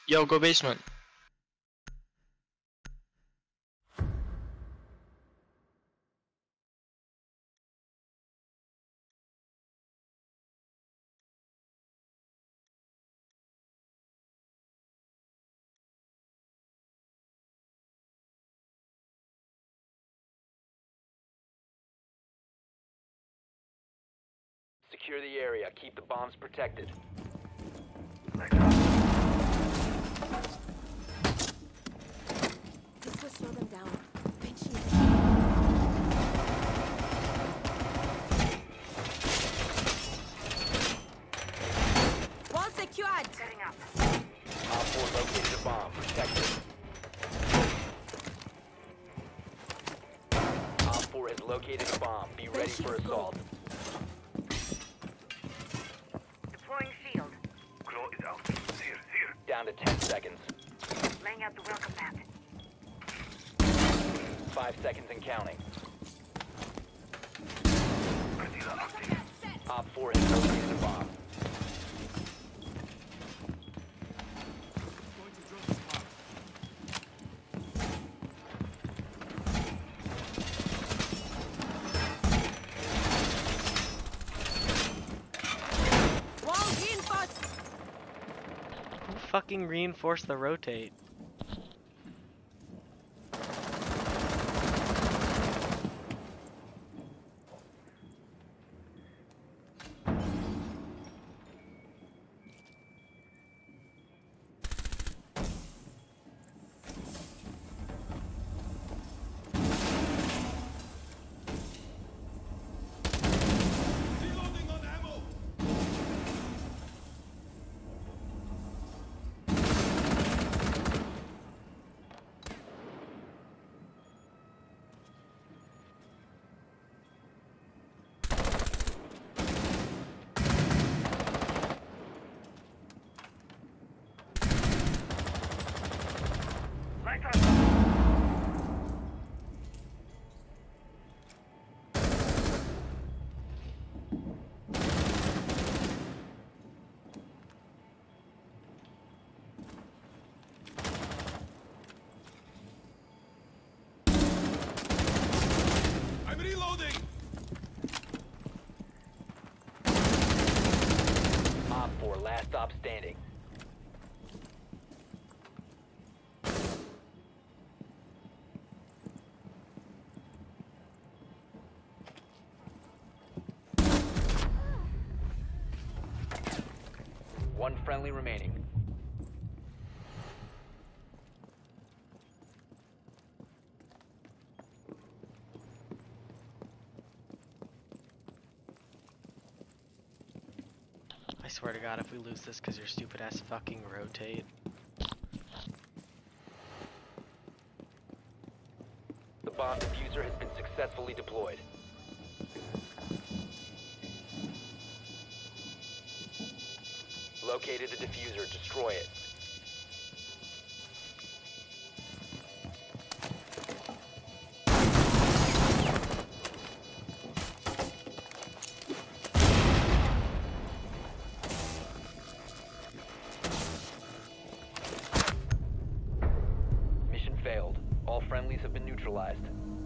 Yo, go basement. Secure the area. Keep the bombs protected. This will slow them down. Benchies. Wall secured. Setting up. Op 4 located a bomb. Protect it. Op 4 has located a bomb. Be ready for assault. Deploying shield. Claw is out. Here. Down to 10 seconds. Laying out the welcome mat. 5 seconds and counting. Priscilla active. Op 4 has located a bomb. Wall reinforced. Who fucking reinforced the rotate? Reloading on ammo. Light us. I'm reloading. Op 4 last stop standing. One friendly remaining. I swear to God, if we lose this because your stupid ass fucking rotate. The bomb diffuser has been successfully deployed. Located the diffuser. Destroy it. Mission failed. All friendlies have been neutralized.